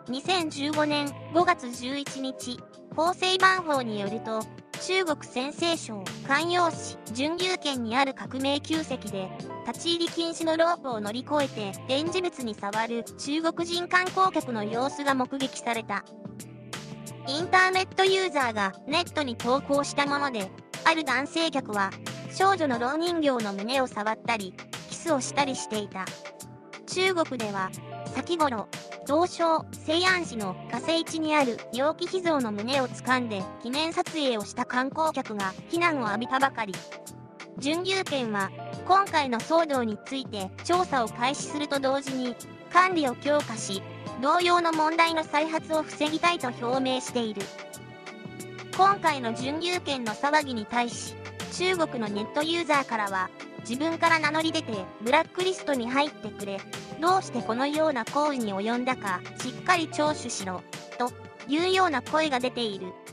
2015年5月11日、法制番法によると、中国陝西省咸陽市準牛県にある革命旧跡で、立ち入り禁止のロープを乗り越えて展示物に触る中国人観光客の様子が目撃された。インターネットユーザーがネットに投稿したもので、ある男性客は少女の蝋人形の胸を触ったり、キスをしたりしていた。中国では、先頃、同省西安市の火星地にある楊貴妃像の胸を掴んで記念撮影をした観光客が非難を浴びたばかり。準牛県は今回の騒動について調査を開始すると同時に管理を強化し、同様の問題の再発を防ぎたいと表明している。今回の準牛県の騒ぎに対し、中国のネットユーザーからは、自分から名乗り出てブラックリストに入ってくれ、どうしてこのような行為に及んだかしっかり聴取しろ、というような声が出ている。